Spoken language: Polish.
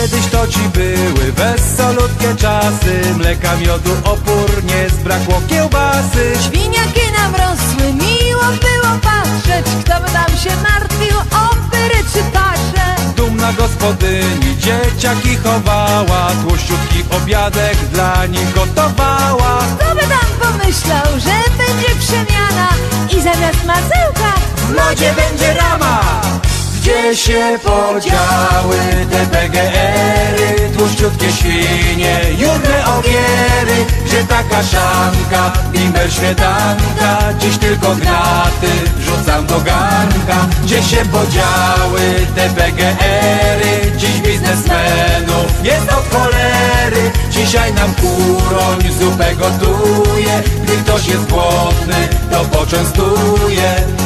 Kiedyś to ci były wesolutkie czasy, mleka, miodu, opór, nie zbrakło kiełbasy. Świniaki nam rosły, miło było patrzeć, kto by tam się martwił o pyry czy pasze. Dumna gospodyni dzieciaki chowała, tłuściutki obiadek dla nich gotowała. Kto by tam pomyślał, że będzie przemiana i zamiast masełka W lodzie będzie rama. Gdzie się podziały te PGR-y, tłuściutkie świnie, jurne ogiery? Gdzie ta kaszanka, bimber, śmietanka? Dziś tylko graty wrzucam do garnka. Gdzie się podziały te PGR-y? Dziś biznesmenów jest od cholery. Dzisiaj nam kuroń zupę gotuje, gdy ktoś jest głodny, to poczęstuje.